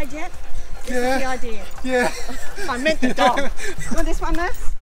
yet? This Yeah. is the idea. Yeah. I meant the dog. You want this one, Nurse?